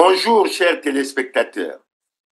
Bonjour, chers téléspectateurs.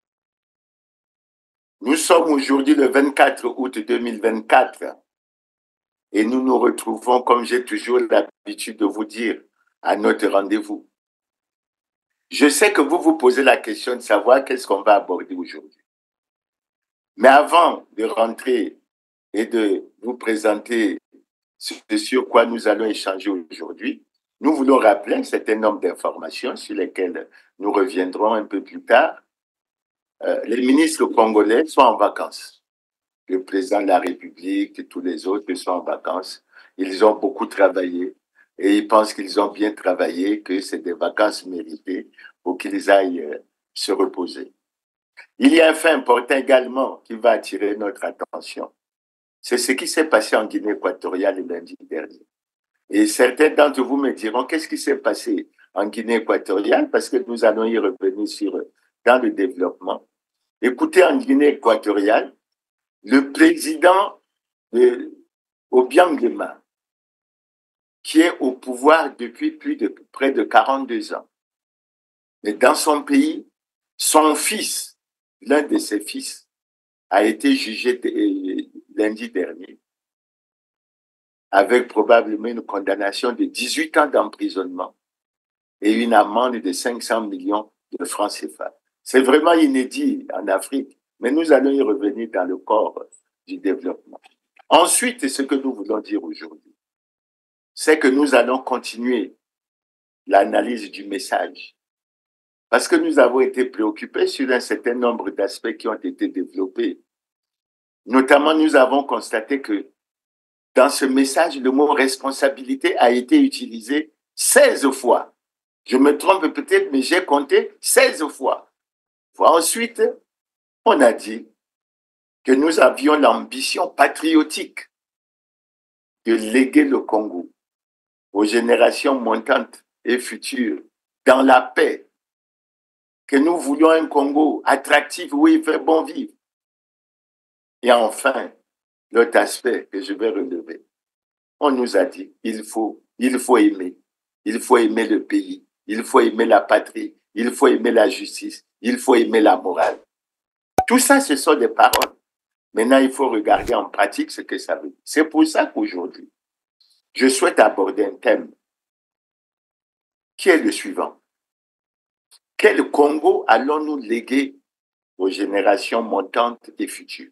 Nous sommes aujourd'hui le 24 août 2024 et nous nous retrouvons, comme j'ai toujours l'habitude de vous dire, à notre rendez-vous. Je sais que vous vous posez la question de savoir qu'est-ce qu'on va aborder aujourd'hui. Mais avant de rentrer et de vous présenter ce sur quoi nous allons échanger aujourd'hui, nous voulons rappeler un certain nombre d'informations sur lesquelles nous reviendrons un peu plus tard. Les ministres congolais sont en vacances. Le président de la République et tous les autres sont en vacances. Ils ont beaucoup travaillé et ils pensent qu'ils ont bien travaillé, que c'est des vacances méritées pour qu'ils aillent se reposer. Il y a un fait important également qui va attirer notre attention. C'est ce qui s'est passé en Guinée équatoriale lundi dernier. Et certains d'entre vous me diront, qu'est-ce qui s'est passé en Guinée équatoriale? Parce que nous allons y revenir dans le développement. Écoutez, en Guinée équatoriale, le président de Obiang Nguema, qui est au pouvoir depuis près de 42 ans, mais dans son pays, son fils, l'un de ses fils, a été jugé lundi dernier avec probablement une condamnation de 18 ans d'emprisonnement et une amende de 500 millions de francs CFA. C'est vraiment inédit en Afrique, mais nous allons y revenir dans le corps du développement. Ensuite, ce que nous voulons dire aujourd'hui, c'est que nous allons continuer l'analyse du message parce que nous avons été préoccupés sur un certain nombre d'aspects qui ont été développés. Notamment, nous avons constaté que dans ce message, le mot responsabilité a été utilisé 16 fois. Je me trompe peut-être, mais j'ai compté 16 fois. Ensuite, on a dit que nous avions l'ambition patriotique de léguer le Congo aux générations montantes et futures dans la paix, que nous voulions un Congo attractif où il fait bon vivre. Et enfin, l'autre aspect que je vais relever, on nous a dit il faut aimer le pays, il faut aimer la patrie, il faut aimer la justice, il faut aimer la morale. Tout ça, ce sont des paroles. Maintenant, il faut regarder en pratique ce que ça veut dire. C'est pour ça qu'aujourd'hui, je souhaite aborder un thème qui est le suivant. Quel Congo allons-nous léguer aux générations montantes et futures?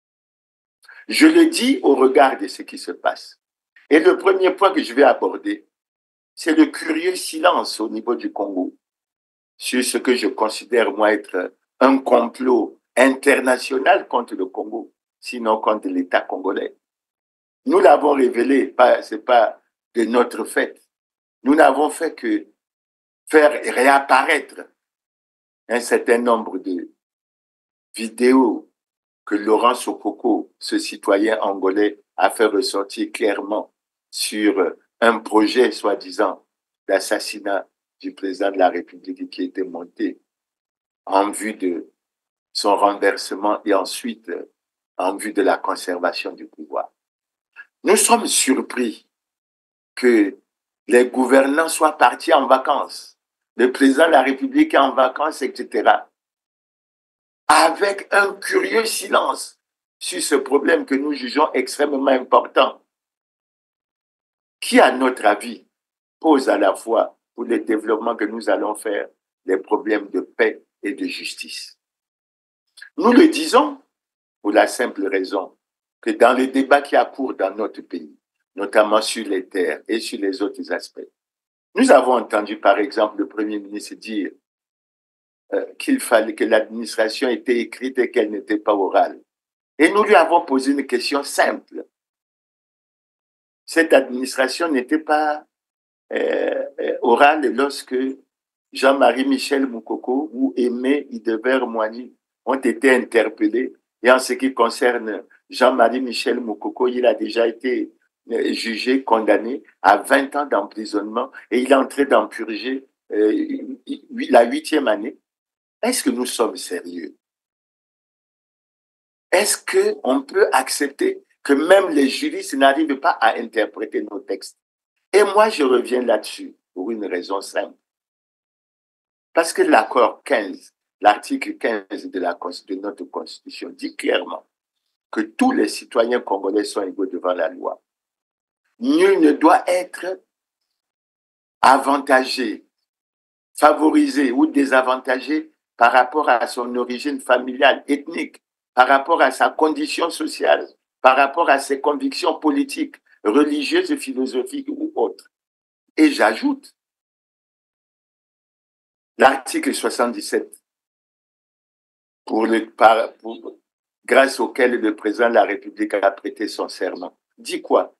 Je le dis au regard de ce qui se passe. Et le premier point que je vais aborder, c'est le curieux silence au niveau du Congo sur ce que je considère, moi, être un complot international contre le Congo, sinon contre l'État congolais. Nous l'avons révélé, ce n'est pas de notre fait. Nous n'avons fait que faire réapparaître un certain nombre de vidéos que Laurent Sokoko, ce citoyen angolais, a fait ressortir clairement sur un projet, soi-disant, d'assassinat du président de la République qui était monté en vue de son renversement et ensuite en vue de la conservation du pouvoir. Nous sommes surpris que les gouvernants soient partis en vacances, le président de la République est en vacances, etc., avec un curieux silence sur ce problème que nous jugeons extrêmement important, qui, à notre avis, pose à la fois, pour le développement que nous allons faire, des problèmes de paix et de justice. Nous le disons pour la simple raison que dans les débats qui a cours dans notre pays, notamment sur les terres et sur les autres aspects, nous avons entendu, par exemple, le Premier ministre dire qu'il fallait que l'administration était écrite et qu'elle n'était pas orale. Et nous lui avons posé une question simple. Cette administration n'était pas orale lorsque Jean-Marie Michel Moukoko ou Aimé Ideber-Moigny ont été interpellés. Et en ce qui concerne Jean-Marie Michel Moukoko, il a déjà été jugé, condamné à 20 ans d'emprisonnement et il est en train d'en purger la 8e année. Est-ce que nous sommes sérieux? Est-ce qu'on peut accepter que même les juristes n'arrivent pas à interpréter nos textes? Et moi, je reviens là-dessus pour une raison simple. Parce que l'accord 15, l'article 15 de notre Constitution dit clairement que tous les citoyens congolais sont égaux devant la loi. Nul ne doit être avantagé, favorisé ou désavantagé par rapport à son origine familiale, ethnique, par rapport à sa condition sociale, par rapport à ses convictions politiques, religieuses, philosophiques ou autres. Et j'ajoute l'article 77, grâce auquel le président de la République a prêté son serment, dit quoi?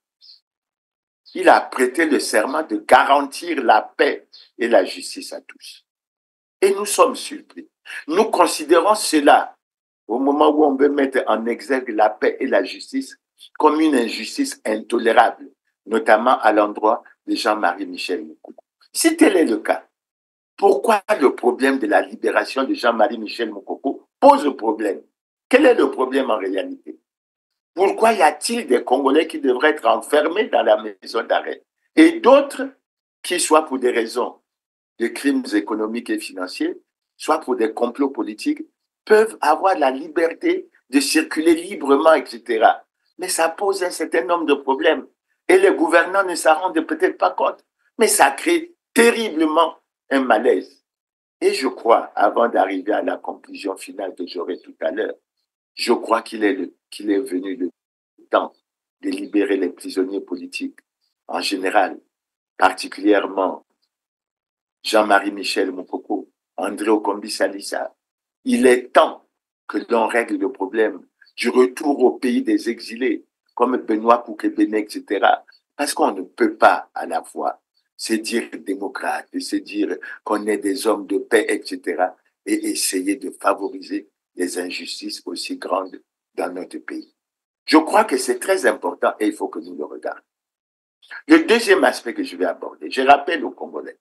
Il a prêté le serment de garantir la paix et la justice à tous. Et nous sommes surpris. Nous considérons cela, au moment où on veut mettre en exergue la paix et la justice, comme une injustice intolérable, notamment à l'endroit de Jean-Marie Michel Moukoko. Si tel est le cas, pourquoi le problème de la libération de Jean-Marie Michel Moukoko pose problème? Quel est le problème en réalité? Pourquoi y a-t-il des Congolais qui devraient être enfermés dans la maison d'arrêt et d'autres qui, soit pour des raisons de crimes économiques et financiers, soit pour des complots politiques, peuvent avoir la liberté de circuler librement, etc. Mais ça pose un certain nombre de problèmes. Et les gouvernants ne s'en rendent peut-être pas compte. Mais ça crée terriblement un malaise. Et je crois, avant d'arriver à la conclusion finale que j'aurai tout à l'heure, je crois qu'il est venu le temps de libérer les prisonniers politiques en général, particulièrement Jean-Marie Michel Moukoko, André Okombi Salissa. Il est temps que l'on règle le problème du retour au pays des exilés, comme Benoît Koukébéné, etc. Parce qu'on ne peut pas à la fois se dire démocrate, se dire qu'on est des hommes de paix, etc. et essayer de favoriser des injustices aussi grandes dans notre pays. Je crois que c'est très important et il faut que nous le regardions. Le deuxième aspect que je vais aborder, je rappelle aux Congolais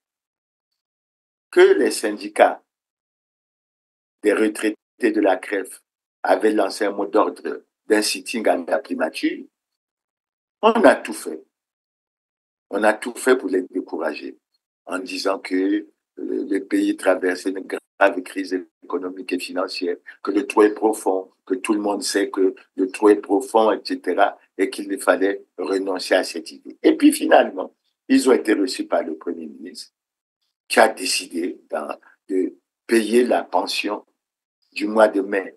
que les syndicats des retraités de la CREF avaient lancé un mot d'ordre d'un sitting à la primature. On a tout fait. On a tout fait pour les décourager en disant que le pays traversait une grave crise économique et financière, que le trou est profond, que tout le monde sait que le trou est profond, etc., et qu'il fallait renoncer à cette idée. Et puis finalement, ils ont été reçus par le Premier ministre qui a décidé de payer la pension du mois de mai.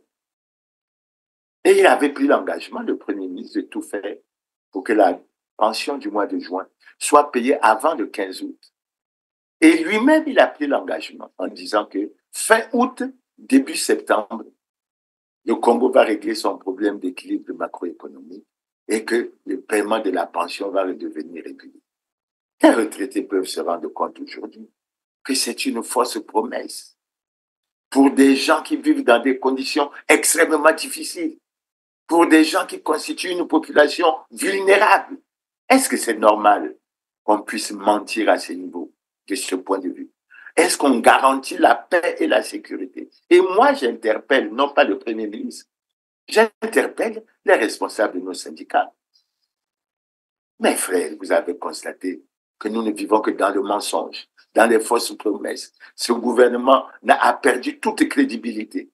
Et il avait pris l'engagement, le Premier ministre, de tout faire pour que la pension du mois de juin soit payée avant le 15 août. Et lui-même, il a pris l'engagement en disant que fin août, début septembre, le Congo va régler son problème d'équilibre macroéconomique et que le paiement de la pension va redevenir régulier. Les retraités peuvent se rendre compte aujourd'hui que c'est une fausse promesse pour des gens qui vivent dans des conditions extrêmement difficiles, pour des gens qui constituent une population vulnérable. Est-ce que c'est normal qu'on puisse mentir à ce niveau, de ce point de vue? Est-ce qu'on garantit la paix et la sécurité? Et moi, j'interpelle, non pas le Premier ministre, j'interpelle les responsables de nos syndicats. Mes frères, vous avez constaté que nous ne vivons que dans le mensonge, dans les fausses promesses. Ce gouvernement a perdu toute crédibilité.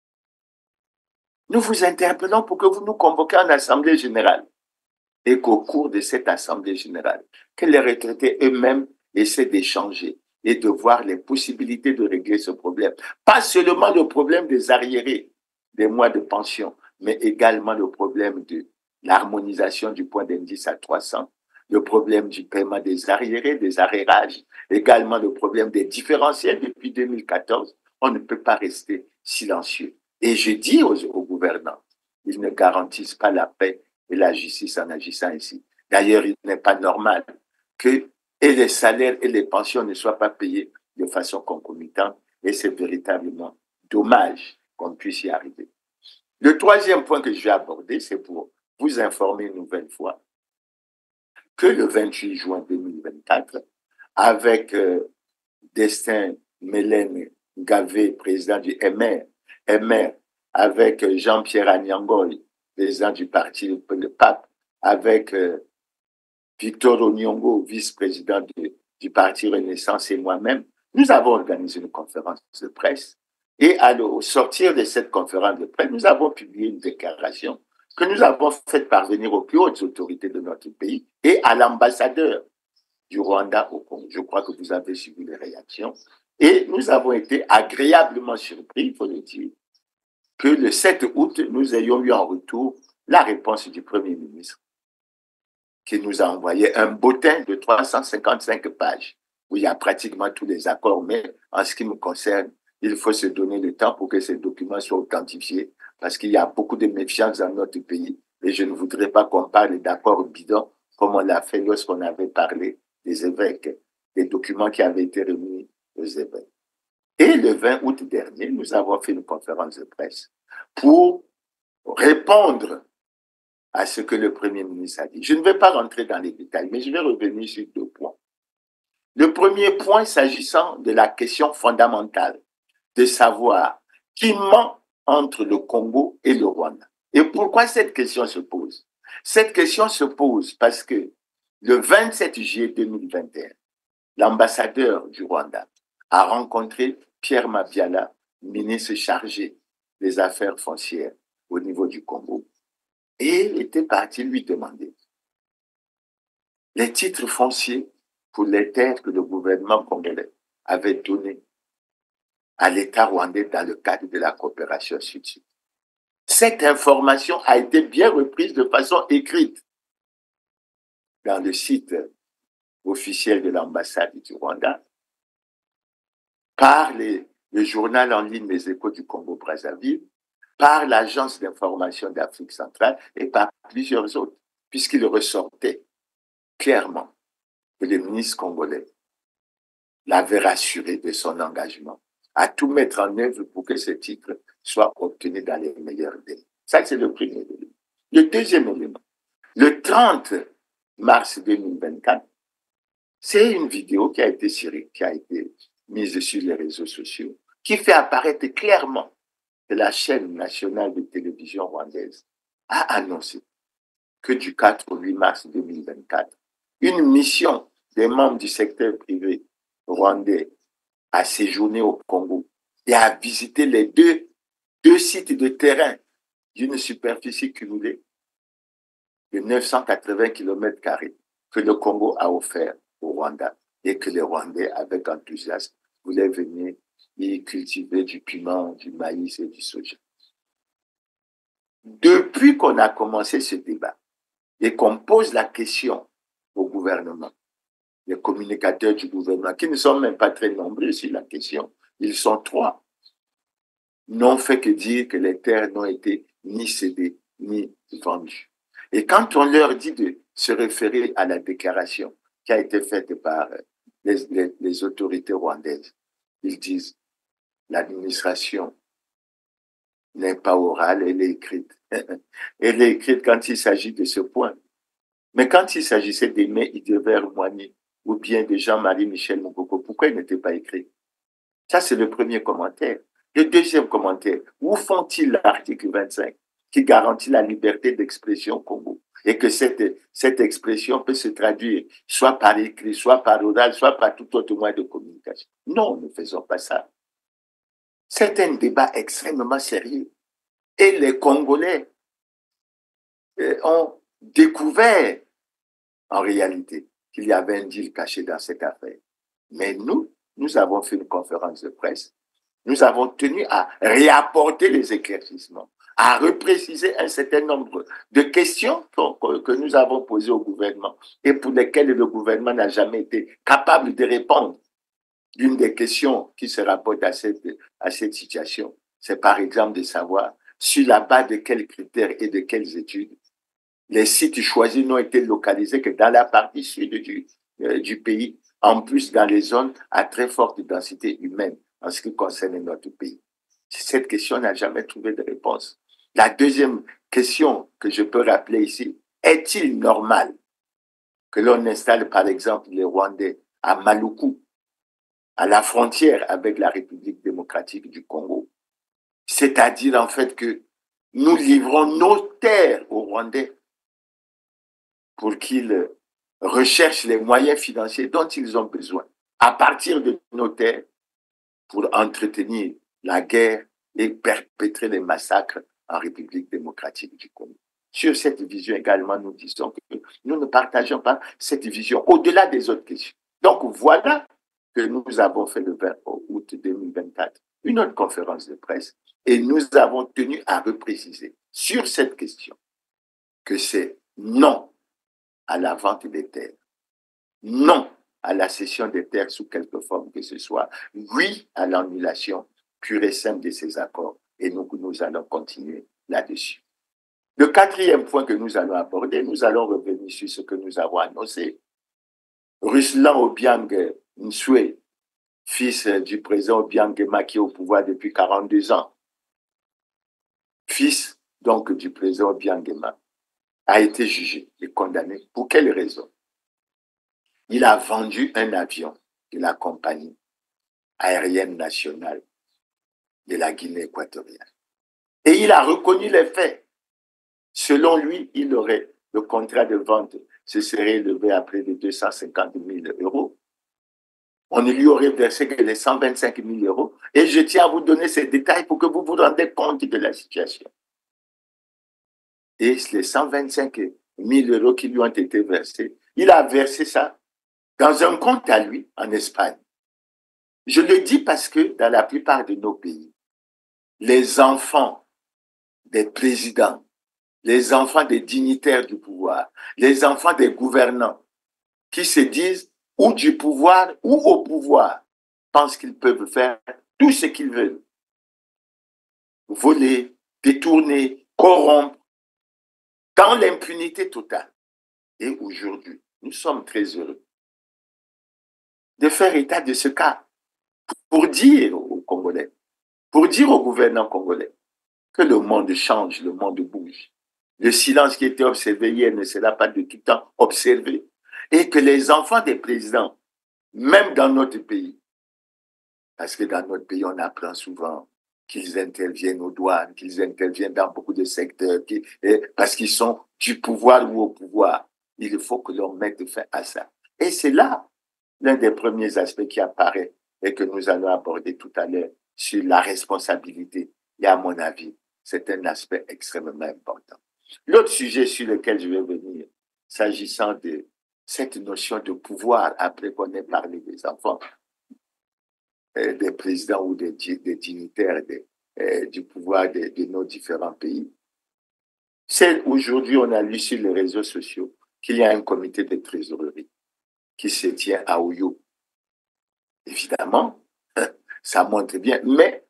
Nous vous interpellons pour que vous nous convoquiez en assemblée générale et qu'au cours de cette assemblée générale, que les retraités eux-mêmes essaient d'échanger et de voir les possibilités de régler ce problème. Pas seulement le problème des arriérés, des mois de pension, mais également le problème de l'harmonisation du point d'indice à 300, le problème du paiement des arriérés, des arrérages, également le problème des différentiels depuis 2014. On ne peut pas rester silencieux. Et je dis aux gouvernants, ils ne garantissent pas la paix et la justice en agissant ainsi. D'ailleurs, il n'est pas normal que et les salaires et les pensions ne soient pas payés de façon concomitante et c'est véritablement dommage qu'on puisse y arriver. Le troisième point que je vais aborder, c'est pour vous informer une nouvelle fois que le 28 juin 2024, avec Destin Mélène Gavé, président du MR, avec Jean-Pierre Agnan-Ngoy, président du parti Le Pape, avec Victor Onyongo, vice-président du parti Renaissance et moi-même, Nous avons organisé une conférence de presse et au sortir de cette conférence de presse, nous avons publié une déclaration que nous avons faite parvenir aux plus hautes autorités de notre pays et à l'ambassadeur du Rwanda au Congo. Je crois que vous avez suivi les réactions. Et nous avons été agréablement surpris, il faut le dire, que le 7 août, nous ayons eu en retour la réponse du Premier ministre qui nous a envoyé un bulletin de 355 pages où il y a pratiquement tous les accords, mais en ce qui me concerne, il faut se donner le temps pour que ces documents soient authentifiés parce qu'il y a beaucoup de méfiance dans notre pays et je ne voudrais pas qu'on parle d'accords bidons comme on l'a fait lorsqu'on avait parlé des évêques, des documents qui avaient été remis aux évêques. Et le 20 août dernier, nous avons fait une conférence de presse pour répondre à ce que le Premier ministre a dit. Je ne vais pas rentrer dans les détails, mais je vais revenir sur 2 points. Le premier point, s'agissant de la question fondamentale de savoir qui ment entre le Congo et le Rwanda. Et pourquoi cette question se pose? Cette question se pose parce que le 27 juillet 2021, l'ambassadeur du Rwanda a rencontré Pierre Mabiala, ministre chargé des Affaires foncières au niveau du Congo, et il était parti lui demander les titres fonciers pour les terres que le gouvernement congolais avait données à l'État rwandais dans le cadre de la coopération sud-sud. Cette information a été bien reprise de façon écrite dans le site officiel de l'ambassade du Rwanda par le journal en ligne Les Échos du Congo-Brazzaville, par l'Agence d'information d'Afrique centrale et par plusieurs autres, puisqu'il ressortait clairement que le ministre congolais l'avait rassuré de son engagement à tout mettre en œuvre pour que ce titre soit obtenu dans les meilleurs délais. Ça, c'est le premier élément. Le deuxième élément, le 30 mars 2024, c'est une vidéo qui a été mise sur les réseaux sociaux, qui fait apparaître clairement que la chaîne nationale de télévision rwandaise a annoncé que du 4 au 8 mars 2024, une mission des membres du secteur privé rwandais a séjourné au Congo et a visité les deux sites de terrain d'une superficie cumulée de 980 km² que le Congo a offert au Rwanda et que les Rwandais, avec enthousiasme, voulaient venir y cultiver du piment, du maïs et du soja. Depuis qu'on a commencé ce débat et qu'on pose la question au gouvernement, les communicateurs du gouvernement, qui ne sont même pas très nombreux sur la question, ils sont 3, n'ont fait que dire que les terres n'ont été ni cédées ni vendues. Et quand on leur dit de se référer à la déclaration qui a été faite par les autorités rwandaises, ils disent l'administration n'est pas orale, elle est écrite. Elle est écrite quand il s'agit de ce point. Mais quand il s'agissait d'Aimé Idéver Moigny ou bien de Jean-Marie Michel Moukoko, pourquoi il n'était pas écrit? Ça, c'est le premier commentaire. Le deuxième commentaire, où font-ils l'article 25 qui garantit la liberté d'expression au Congo et que cette expression peut se traduire soit par écrit, soit par oral, soit par tout autre moyen de communication? Non, ne faisons pas ça. C'est un débat extrêmement sérieux. Et les Congolais ont découvert en réalité qu'il y avait un deal caché dans cette affaire. Mais nous avons fait une conférence de presse. Nous avons tenu à réapporter les éclaircissements, à repréciser un certain nombre de questions que nous avons posées au gouvernement et pour lesquelles le gouvernement n'a jamais été capable de répondre. L'une des questions qui se rapporte à cette situation, c'est par exemple de savoir sur la base de quels critères et de quelles études les sites choisis n'ont été localisés que dans la partie sud du pays, en plus dans les zones à très forte densité humaine en ce qui concerne notre pays. Cette question n'a jamais trouvé de réponse. La deuxième question que je peux rappeler ici, est-il normal que l'on installe par exemple les Rwandais à Maluku, à la frontière avec la République démocratique du Congo? C'est-à-dire en fait que nous livrons nos terres aux Rwandais pour qu'ils recherchent les moyens financiers dont ils ont besoin à partir de nos terres pour entretenir la guerre et perpétrer les massacres en République démocratique du Congo. Sur cette vision également, nous disons que nous ne partageons pas cette vision au-delà des autres questions. Donc voilà que nous avons fait le 20 août 2024 une autre conférence de presse et nous avons tenu à repréciser sur cette question que c'est non à la vente des terres, non à la cession des terres sous quelque forme que ce soit, oui à l'annulation pure et simple de ces accords et nous allons continuer là-dessus. Le quatrième point que nous allons aborder, nous allons revenir sur ce que nous avons annoncé. Ruslan Obiang Nsue, fils du président Obiang Nguema qui est au pouvoir depuis 42 ans, fils donc du président Obiang Nguema, a été jugé et condamné. Pour quelle raison? Il a vendu un avion de la compagnie aérienne nationale de la Guinée équatoriale. Et il a reconnu les faits. Selon lui, le contrat de vente se serait élevé à près de 250 000 euros. On ne lui aurait versé que les 125 000 euros. Et je tiens à vous donner ces détails pour que vous vous rendiez compte de la situation. Et les 125 000 euros qui lui ont été versés, il a versé ça dans un compte à lui en Espagne. Je le dis parce que dans la plupart de nos pays, les enfants des présidents, les enfants des dignitaires du pouvoir, les enfants des gouvernants qui se disent ou du pouvoir ou au pouvoir, pensent qu'ils peuvent faire tout ce qu'ils veulent. Voler, détourner, corrompre, dans l'impunité totale. Et aujourd'hui, nous sommes très heureux de faire état de ce cas pour dire aux Congolais, pour dire aux gouvernants congolais que le monde change, le monde bouge. Le silence qui était observé hier ne sera pas de tout temps observé. Et que les enfants des présidents, même dans notre pays, parce que dans notre pays, on apprend souvent qu'ils interviennent aux douanes, qu'ils interviennent dans beaucoup de secteurs, parce qu'ils sont du pouvoir ou au pouvoir. Il faut que l'on mette fin à ça. Et c'est là l'un des premiers aspects qui apparaît et que nous allons aborder tout à l'heure sur la responsabilité. Et à mon avis, c'est un aspect extrêmement important. L'autre sujet sur lequel je vais venir, s'agissant de cette notion de pouvoir, après qu'on ait parlé des enfants, des présidents ou des dignitaires du pouvoir de nos différents pays, c'est aujourd'hui, on a lu sur les réseaux sociaux qu'il y a un comité de trésorerie qui se tient à Oyo. Évidemment, ça montre bien, mais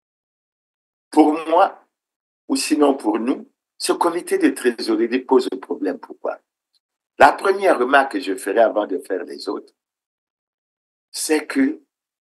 pour moi, ou sinon pour nous, ce comité de trésorerie pose un problème. Pourquoi? La première remarque que je ferai avant de faire les autres, c'est que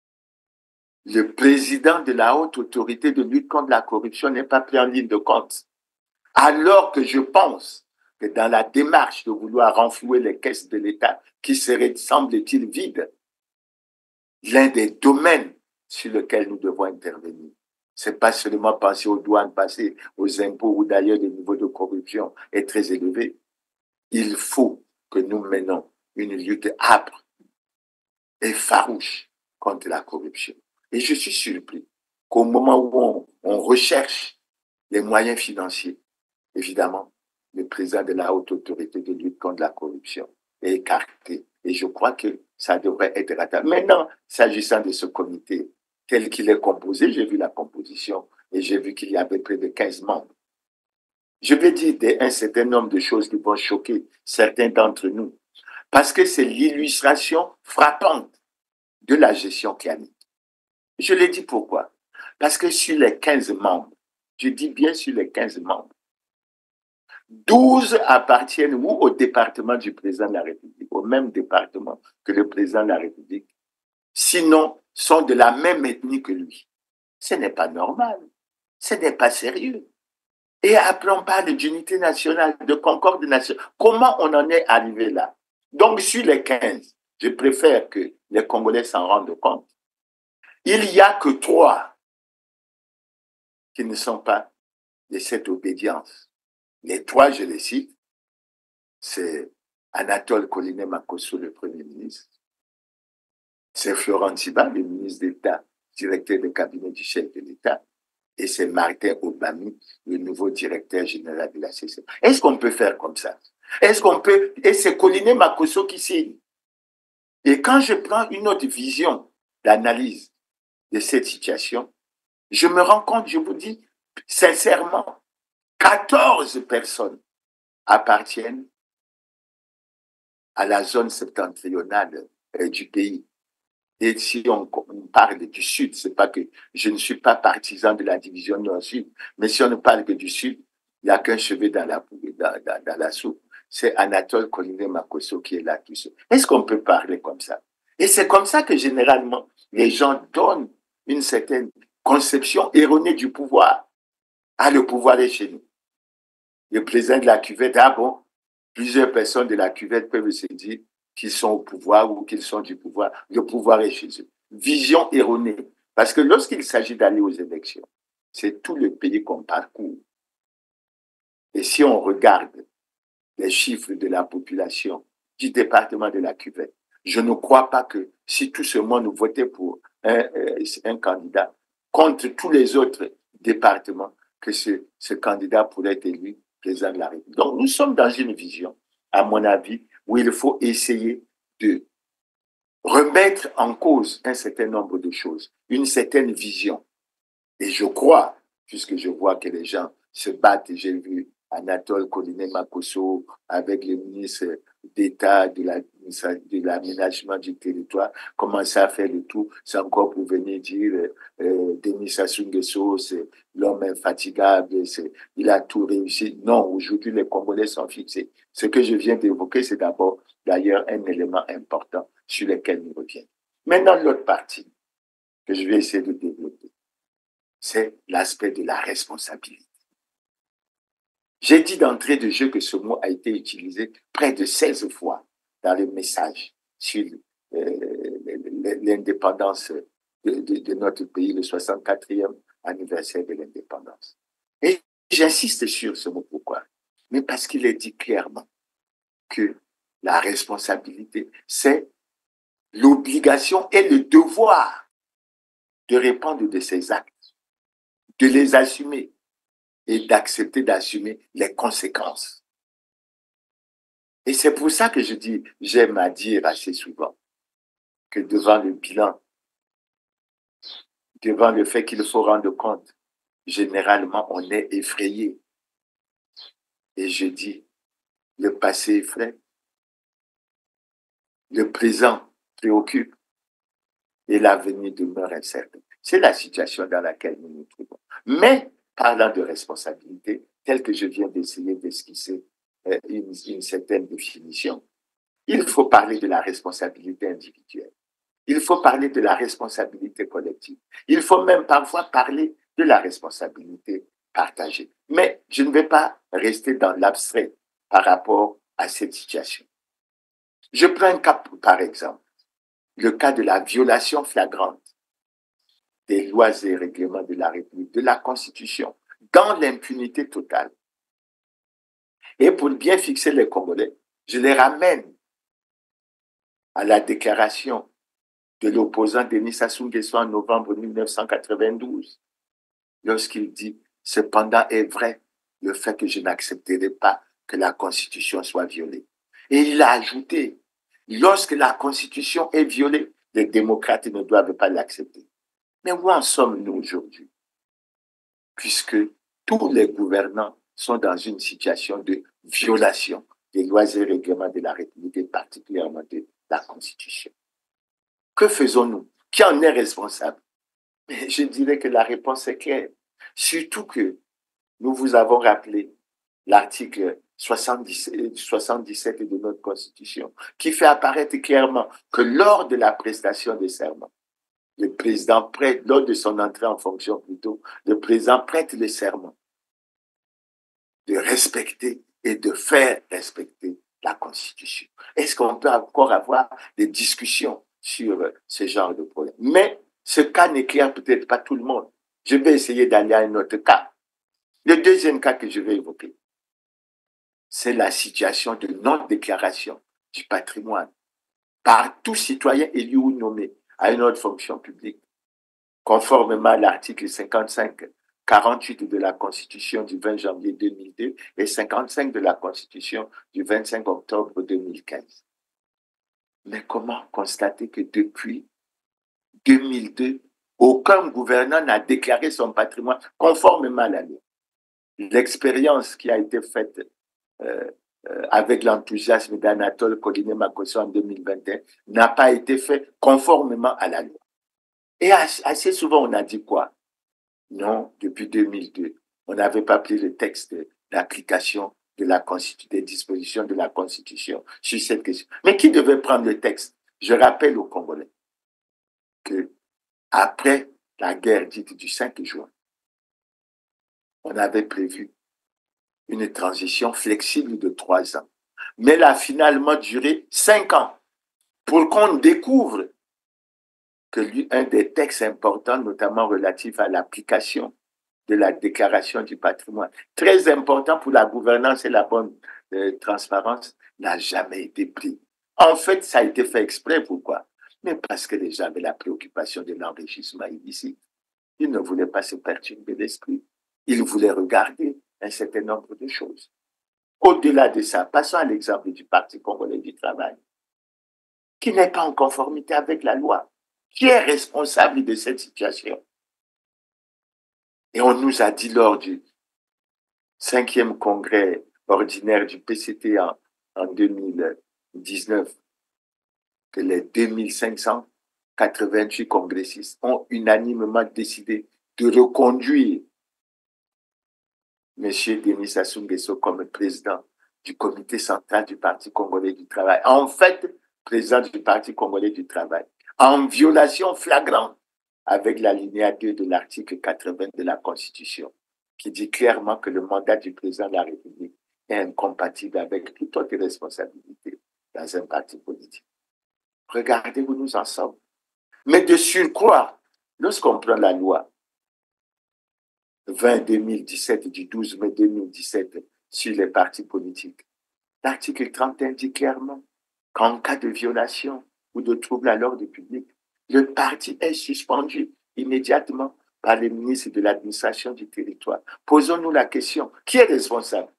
le président de la haute autorité de lutte contre la corruption n'est pas pris en ligne de compte. Alors que je pense que dans la démarche de vouloir renflouer les caisses de l'État, qui seraient, semble-t-il, vides, l'un des domaines sur lesquels nous devons intervenir, c'est pas seulement penser aux douanes, passer aux impôts, où d'ailleurs le niveau de corruption est très élevé. Il faut que nous menons une lutte âpre et farouche contre la corruption. Et je suis surpris qu'au moment où on recherche les moyens financiers, évidemment, le président de la haute autorité de lutte contre la corruption est écarté. Et je crois que ça devrait être rattrapé. Maintenant, s'agissant de ce comité tel qu'il est composé, j'ai vu la composition et j'ai vu qu'il y avait près de 15 membres. Je vais dire un certain nombre de choses qui vont choquer certains d'entre nous, parce que c'est l'illustration frappante de la gestion clanique. Je l'ai dit pourquoi? Parce que sur les 15 membres, je dis bien sur les 15 membres, 12 appartiennent ou au département du président de la République, au même département que le président de la République, sinon sont de la même ethnie que lui. Ce n'est pas normal, ce n'est pas sérieux. Et après on parle d'unité nationale, de concorde nationale. Comment on en est arrivé là? Donc sur les 15, je préfère que les Congolais s'en rendent compte. Il n'y a que 3 qui ne sont pas de cette obédience. Les 3, je les cite, c'est Anatole Colinet Makosso, le Premier ministre, c'est Florent Tchiba, le ministre d'État, directeur de cabinet du chef de l'État, et c'est Martin Obami, le nouveau directeur général de la CCE. Est-ce qu'on peut faire comme ça? Est-ce qu'on peut... Et c'est Colline Makosso qui signe. Et quand je prends une autre vision d'analyse de cette situation, je me rends compte, je vous dis sincèrement, 14 personnes appartiennent à la zone septentrionale du pays. Et si on parle du Sud, c'est pas que je ne suis pas partisan de la division Nord-Sud, mais si on ne parle que du Sud, il n'y a qu'un cheveu dans la soupe. C'est Anatole Colline Makosso qui est là tout seul. Est-ce qu'on peut parler comme ça? Et c'est comme ça que généralement, les gens donnent une certaine conception erronée du pouvoir. Ah, le pouvoir est chez nous. Le président de la cuvette, ah bon, plusieurs personnes de la cuvette peuvent se dire qu'ils sont au pouvoir ou qu'ils sont du pouvoir. Le pouvoir est chez eux. Vision erronée. Parce que lorsqu'il s'agit d'aller aux élections, c'est tout le pays qu'on parcourt. Et si on regarde les chiffres de la population du département de la cuvette, je ne crois pas que si tout ce monde votait pour un candidat contre tous les autres départements, que ce candidat pourrait être élu président de la République. Donc, nous sommes dans une vision, à mon avis, où il faut essayer de remettre en cause un certain nombre de choses, une certaine vision. Et je crois, puisque je vois que les gens se battent, j'ai vu Anatole Colline Makosso avec le ministre d'État de l'aménagement du territoire, commencer à faire le tout, c'est encore pour venir dire Denis Sassou Nguesso, c'est l'homme infatigable, il a tout réussi. Non, aujourd'hui, les Congolais sont fixés. Ce que je viens d'évoquer, c'est d'abord, d'ailleurs, un élément important sur lequel nous reviennent. Maintenant, l'autre partie que je vais essayer de développer, c'est l'aspect de la responsabilité. J'ai dit d'entrée de jeu que ce mot a été utilisé près de 16 fois dans le message sur l'indépendance de notre pays, le 64e anniversaire de l'indépendance. Et j'insiste sur ce mot. Pourquoi? Mais parce qu'il est dit clairement que la responsabilité, c'est l'obligation et le devoir de répondre de ses actes, de les assumer et d'accepter d'assumer les conséquences. Et c'est pour ça que je dis, j'aime à dire assez souvent que devant le bilan, devant le fait qu'il faut rendre compte, généralement, on est effrayé. Et je dis, le passé effraie, le présent préoccupe et l'avenir demeure incertain. C'est la situation dans laquelle nous nous trouvons. Mais, parlant de responsabilité, telle que je viens d'essayer d'esquisser une certaine définition, il faut parler de la responsabilité individuelle. Il faut parler de la responsabilité collective. Il faut même parfois parler de la responsabilité partagée. Mais je ne vais pas rester dans l'abstrait par rapport à cette situation. Je prends un cas, par exemple, le cas de la violation flagrante des lois et règlements de la République, de la Constitution, dans l'impunité totale. Et pour bien fixer les Congolais, je les ramène à la déclaration de l'opposant Denis Sassou Nguesso en novembre 1992, lorsqu'il dit « Cependant est vrai le fait que je n'accepterai pas que la Constitution soit violée ». Et il a ajouté « Lorsque la Constitution est violée, les démocrates ne doivent pas l'accepter ». Mais où en sommes-nous aujourd'hui? Puisque tous les gouvernants sont dans une situation de violation des lois et règlements de la République, et particulièrement de la Constitution. Que faisons-nous? Qui en est responsable? Mais je dirais que la réponse est claire. Surtout que nous vous avons rappelé l'article 77 de notre Constitution, qui fait apparaître clairement que lors de la prestation de serment, le président prête, lors de son entrée en fonction plutôt, le président prête le serment de respecter et de faire respecter la Constitution. Est-ce qu'on peut encore avoir des discussions sur ce genre de problème? Mais ce cas n'éclaire peut-être pas tout le monde. Je vais essayer d'aller à un autre cas. Le deuxième cas que je vais évoquer, c'est la situation de non-déclaration du patrimoine par tout citoyen élu ou nommé à une autre fonction publique, conformément à l'article 55-48 de la Constitution du 20 janvier 2002 et 55 de la Constitution du 25 octobre 2015. Mais comment constater que depuis 2002, aucun gouvernant n'a déclaré son patrimoine conformément à la loi? L'expérience qui a été faite avec l'enthousiasme d'Anatole Colinet-Makosso en 2021 n'a pas été faite conformément à la loi. Et assez souvent, on a dit quoi? Non, depuis 2002, on n'avait pas pris le texte d'application des dispositions de la Constitution sur cette question. Mais qui devait prendre le texte? Je rappelle aux Congolais que après la guerre dite du 5 juin, on avait prévu une transition flexible de 3 ans. Mais elle a finalement duré 5 ans pour qu'on découvre que un des textes importants, notamment relatif à l'application de la déclaration du patrimoine, très important pour la gouvernance et la bonne transparence, n'a jamais été pris. En fait, ça a été fait exprès. Pourquoi? Mais parce que les gens avaient la préoccupation de l'enrichissement illicite. Ils ne voulaient pas se perturber l'esprit. Ils voulaient regarder un certain nombre de choses. Au-delà de ça, passons à l'exemple du Parti congolais du travail, qui n'est pas en conformité avec la loi. Qui est responsable de cette situation? Et on nous a dit lors du 5e congrès ordinaire du PCT en 2019 que les 2588 congressistes ont unanimement décidé de reconduire M. Denis Sassou Nguesso comme président du comité central du Parti congolais du travail. En fait, président du Parti congolais du travail, en violation flagrante avec l'alinéa 2 de l'article 80 de la Constitution, qui dit clairement que le mandat du président de la République est incompatible avec toute autre responsabilité dans un parti politique. Regardez où nous en sommes. Mais de surcroît, lorsqu'on prend la loi 20-2017 du 12 mai 2017 sur les partis politiques, l'article 31 dit clairement qu'en cas de violation ou de trouble à l'ordre public, le parti est suspendu immédiatement par les ministres de l'administration du territoire. Posons-nous la question, qui est responsable?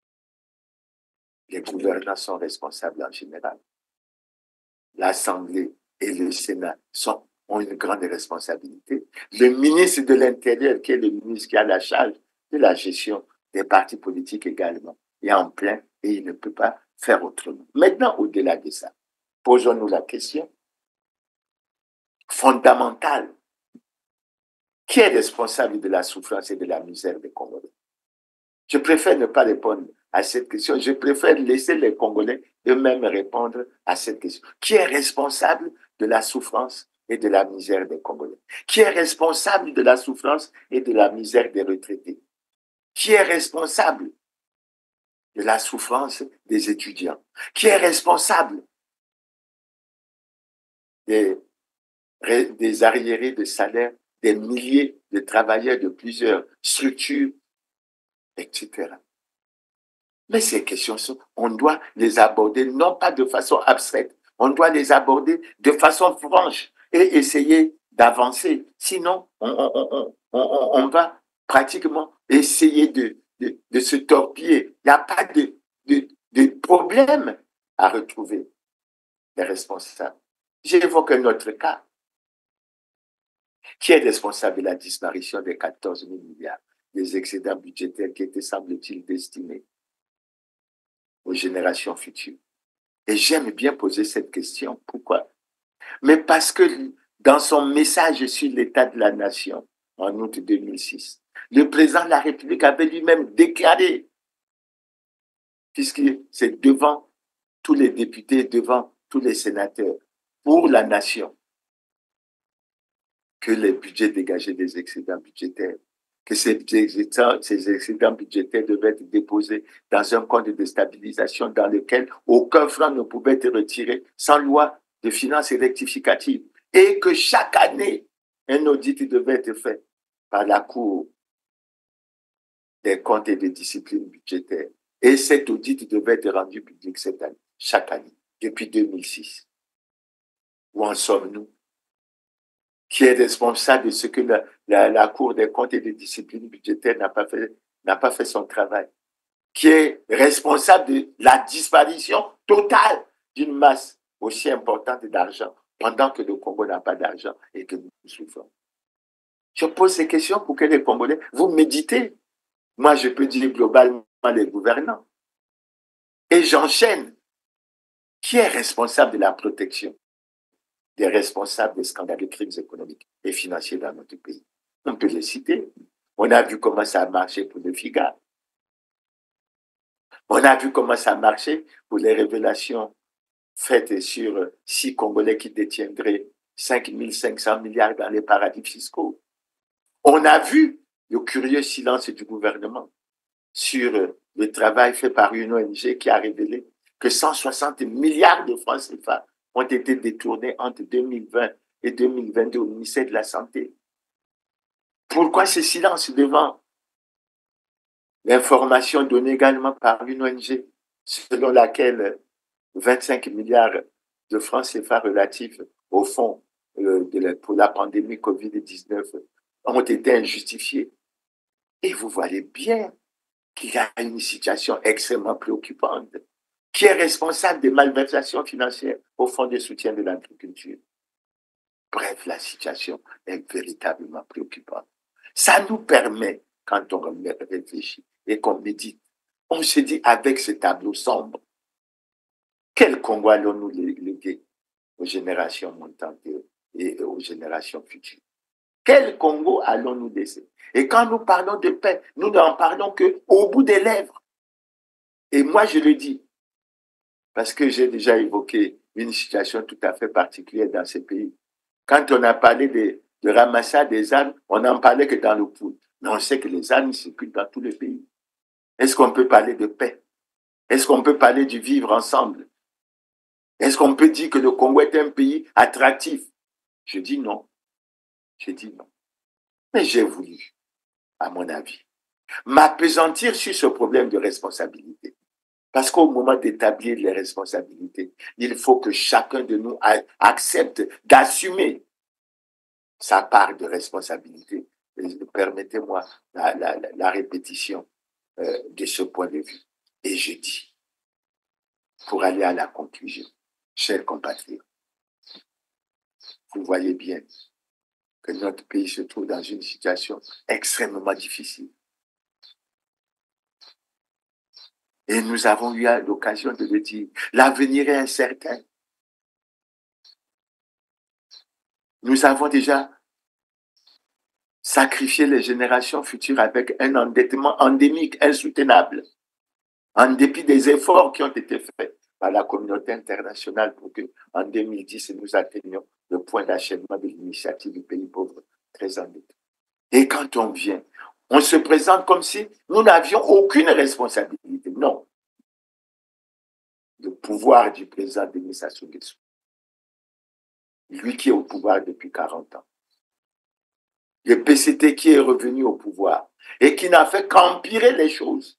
Les gouvernants sont responsables en général. L'Assemblée et le Sénat ont une grande responsabilité. Le ministre de l'Intérieur, qui est le ministre qui a la charge de la gestion des partis politiques également, est en plein et il ne peut pas faire autrement. Maintenant, au-delà de ça, posons-nous la question fondamentale. Qui est responsable de la souffrance et de la misère des Congolais? Je préfère ne pas répondre à cette question. Je préfère laisser les Congolais eux-mêmes répondre à cette question. Qui est responsable de la souffrance et de la misère des Congolais? Qui est responsable de la souffrance et de la misère des retraités? Qui est responsable de la souffrance des étudiants? Qui est responsable des arriérés de salaire des milliers de travailleurs de plusieurs structures, etc. Mais ces questions, on doit les aborder non pas de façon abstraite, on doit les aborder de façon franche et essayer d'avancer. Sinon, on va pratiquement essayer de se torpiller. Il n'y a pas de problème à retrouver les responsables. J'évoque un autre cas. Qui est responsable de la disparition des 14 000 milliards des excédents budgétaires qui étaient, semble-t-il, destinés aux générations futures? Et j'aime bien poser cette question. Pourquoi? Mais parce que dans son message sur l'état de la nation en août 2006, le président de la République avait lui-même déclaré, puisque c'est devant tous les députés, devant tous les sénateurs, pour la nation, que les budgets dégagés des excédents budgétaires, que ces excédents budgétaires devaient être déposés dans un compte de stabilisation dans lequel aucun franc ne pouvait être retiré sans loi de finances rectificative, et que chaque année, un audit devait être fait par la Cour des comptes et des disciplines budgétaires. Et cet audit devait être rendu public cette année, chaque année, depuis 2006. Où en sommes-nous? qui est responsable de ce que la Cour des comptes et de discipline budgétaire n'a pas fait son travail, qui est responsable de la disparition totale d'une masse aussi importante d'argent pendant que le Congo n'a pas d'argent et que nous souffrons. Je pose ces questions pour que les Congolais, vous méditez. Moi, je peux dire globalement les gouvernants. Et j'enchaîne. Qui est responsable de la protection des responsables des scandales de crimes économiques et financiers dans notre pays? On peut les citer. On a vu comment ça a marché pour le FIGA. On a vu comment ça a marché pour les révélations faites sur 6 Congolais qui détiendraient 5 500 milliards dans les paradis fiscaux. On a vu le curieux silence du gouvernement sur le travail fait par une ONG qui a révélé que 160 milliards de francs CFA ont été détournés entre 2020 et 2022 au ministère de la Santé. Pourquoi ce silence devant l'information donnée également par une ONG selon laquelle 25 milliards de francs CFA relatifs au fonds pour la pandémie COVID-19 ont été injustifiés? Et vous voyez bien qu'il y a une situation extrêmement préoccupante. Qui est responsable des malversations financières au Fonds de soutien de l'agriculture? Bref, la situation est véritablement préoccupante. Ça nous permet, quand on réfléchit et qu'on médite, on se dit avec ce tableau sombre, quel Congo allons-nous léguer aux générations montantes et aux générations futures? Quel Congo allons-nous laisser? Et quand nous parlons de paix, nous n'en parlons qu'au bout des lèvres. Et moi, je le dis, parce que j'ai déjà évoqué une situation tout à fait particulière dans ces pays. Quand on a parlé de ramassage des armes, on n'en parlait que dans le pool. Mais on sait que les armes circulent dans tout le pays. Est-ce qu'on peut parler de paix? Est-ce qu'on peut parler du vivre ensemble? Est-ce qu'on peut dire que le Congo est un pays attractif? Je dis non. Je dis non. Mais j'ai voulu, à mon avis, m'appesantir sur ce problème de responsabilité. Parce qu'au moment d'établir les responsabilités, il faut que chacun de nous accepte d'assumer sa part de responsabilité. Permettez-moi la répétition de ce point de vue. Et je dis, pour aller à la conclusion, chers compatriotes, vous voyez bien que notre pays se trouve dans une situation extrêmement difficile. Et nous avons eu l'occasion de le dire, l'avenir est incertain. Nous avons déjà sacrifié les générations futures avec un endettement endémique, insoutenable, en dépit des efforts qui ont été faits par la communauté internationale pour qu'en 2010, nous atteignions le point d'achèvement de l'initiative du pays pauvre très endetté. Et quand on vient, on se présente comme si nous n'avions aucune responsabilité. Non. Le pouvoir du président Denis Sassou Nguesso, lui qui est au pouvoir depuis 40 ans, le PCT qui est revenu au pouvoir et qui n'a fait qu'empirer les choses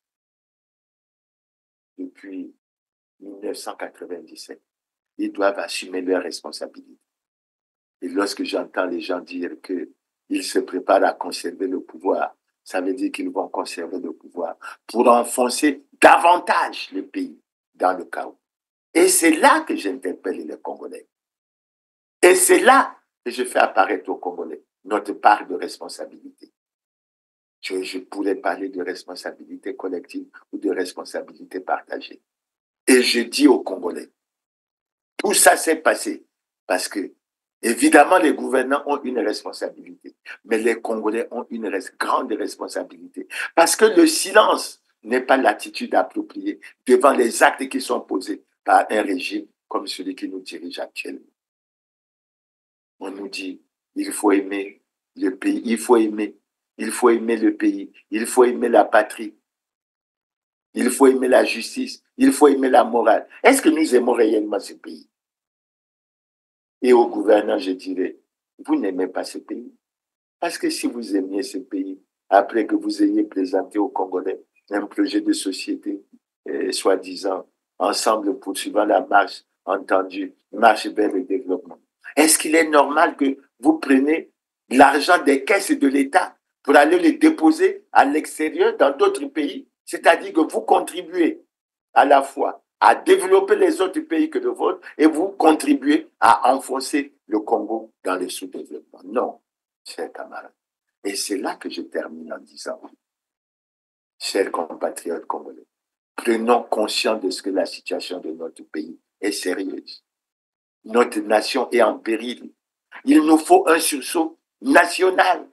depuis 1997, ils doivent assumer leurs responsabilités. Et lorsque j'entends les gens dire qu'ils se préparent à conserver le pouvoir, ça veut dire qu'ils vont conserver le pouvoir pour enfoncer davantage le pays dans le chaos. Et c'est là que j'interpelle les Congolais. Et c'est là que je fais apparaître aux Congolais notre part de responsabilité. Je pourrais parler de responsabilité collective ou de responsabilité partagée. Et je dis aux Congolais, tout ça s'est passé parce que, évidemment, les gouvernants ont une responsabilité, mais les Congolais ont une grande responsabilité parce que le silence n'est pas l'attitude appropriée devant les actes qui sont posés par un régime comme celui qui nous dirige actuellement. On nous dit, il faut aimer le pays, il faut aimer le pays, il faut aimer la patrie, il faut aimer la justice, il faut aimer la morale. Est-ce que nous aimons réellement ce pays? Et aux gouvernants, je dirais, vous n'aimez pas ce pays. Parce que si vous aimiez ce pays, après que vous ayez présenté aux Congolais un projet de société, soi-disant, ensemble poursuivant la marche entendue, marche vers le développement, est-ce qu'il est normal que vous prenez l'argent des caisses de l'État pour aller les déposer à l'extérieur dans d'autres pays. C'est-à-dire que vous contribuez à la fois à développer les autres pays que le vôtre et vous contribuez à enfoncer le Congo dans le sous-développement. Non, chers camarades. Et c'est là que je termine en disant, chers compatriotes congolais, prenons conscience de ce que la situation de notre pays est sérieuse. Notre nation est en péril. Il nous faut un sursaut national.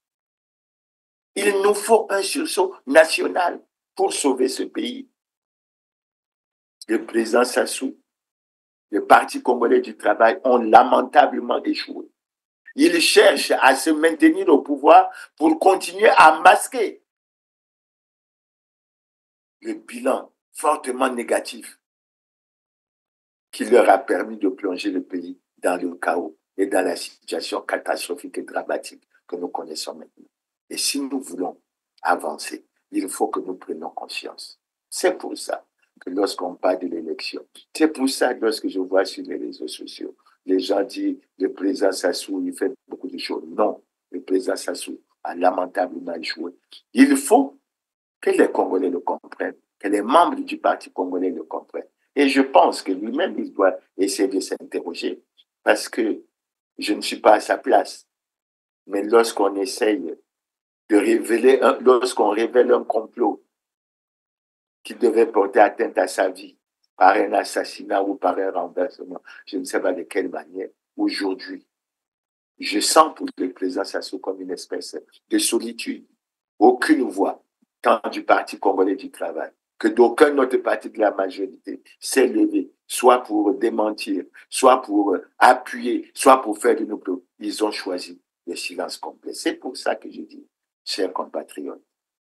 Il nous faut un sursaut national pour sauver ce pays. Le président Sassou, le Parti congolais du travail ont lamentablement échoué. Ils cherchent à se maintenir au pouvoir pour continuer à masquer le bilan fortement négatif qui leur a permis de plonger le pays dans le chaos et dans la situation catastrophique et dramatique que nous connaissons maintenant. Et si nous voulons avancer, il faut que nous prenions conscience. C'est pour ça que lorsqu'on parle de l'élection, c'est pour ça que lorsque je vois sur les réseaux sociaux, les gens disent le président Sassou, il fait beaucoup de choses. Non, le président Sassou a lamentablement échoué. Il faut que les Congolais le comprennent, que les membres du Parti congolais le comprennent. Et je pense que lui-même, il doit essayer de s'interroger parce que je ne suis pas à sa place. Mais lorsqu'on essaye de révéler, lorsqu'on révèle un complot qui devait porter atteinte à sa vie par un assassinat ou par un renversement, je ne sais pas de quelle manière, aujourd'hui, je sens pour le président Sassou comme une espèce de solitude. Aucune voix, tant du Parti congolais du travail que d'aucun autre parti de la majorité s'est levé, soit pour démentir, soit pour appuyer, soit pour faire une opposition. Ils ont choisi le silence complet. C'est pour ça que je dis, chers compatriotes,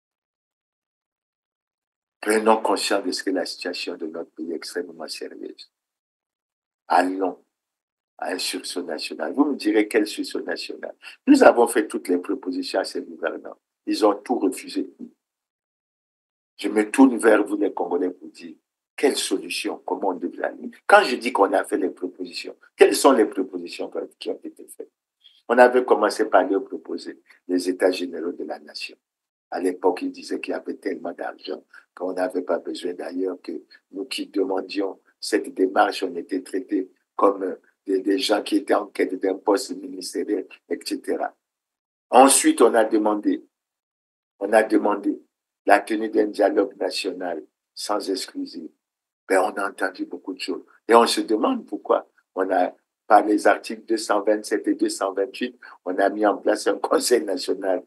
prenons conscience de ce que la situation de notre pays est extrêmement sérieuse. Allons à un sursaut national. Vous me direz quel sursaut national? Nous avons fait toutes les propositions à ces gouvernants. Ils ont tout refusé. Je me tourne vers vous, les Congolais, pour dire quelle solution, comment on devrait aller. Quand je dis qu'on a fait les propositions, quelles sont les propositions qui ont été faites? On avait commencé par leur proposer les États généraux de la nation. À l'époque, ils disaient qu'il y avait tellement d'argent qu'on n'avait pas besoin d'ailleurs que nous qui demandions cette démarche, on était traités comme des gens qui étaient en quête d'un poste ministériel, etc. Ensuite, on a demandé la tenue d'un dialogue national sans exclusive. Ben, on a entendu beaucoup de choses. Et on se demande pourquoi on a, par les articles 227 et 228, on a mis en place un conseil national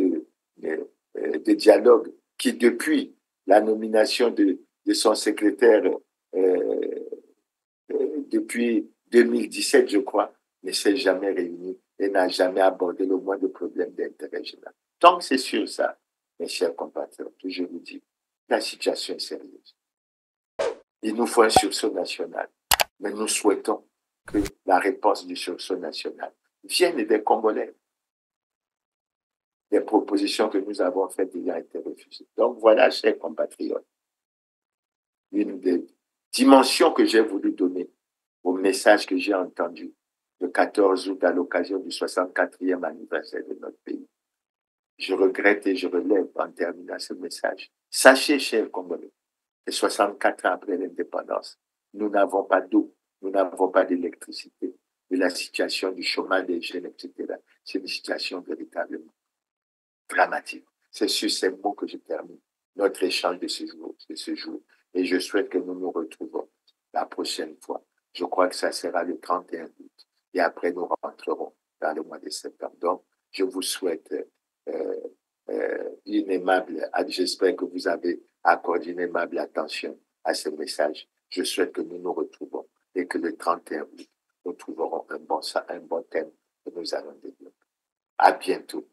de dialogue qui, depuis la nomination de son secrétaire depuis 2017, je crois, ne s'est jamais réuni et n'a jamais abordé le moindre problème d'intérêt général. Donc, c'est sûr ça, mes chers compatriotes, je vous dis, la situation est sérieuse. Il nous faut un sursaut national, mais nous souhaitons que la réponse du sursaut national vienne des Congolais. Les propositions que nous avons faites ayant été refusées. Donc voilà, chers compatriotes, une des dimensions que j'ai voulu donner au message que j'ai entendu le 14 août à l'occasion du 64e anniversaire de notre pays. Je regrette et je relève en terminant ce message. Sachez, chers Congolais, que 64 ans après l'indépendance, nous n'avons pas d'eau, nous n'avons pas d'électricité, et la situation du chômage des jeunes, etc. C'est une situation véritablement dramatique. C'est sur ces mots que je termine notre échange de ce jour. Et je souhaite que nous nous retrouvons la prochaine fois. Je crois que ça sera le 31 août. Et après, nous rentrerons dans le mois de septembre. Donc, je vous souhaite une aimable, j'espère que vous avez accordé une aimable attention à ce message. Je souhaite que nous nous retrouvons et que le 31 août, nous trouverons un bon thème que nous allons développer. À bientôt.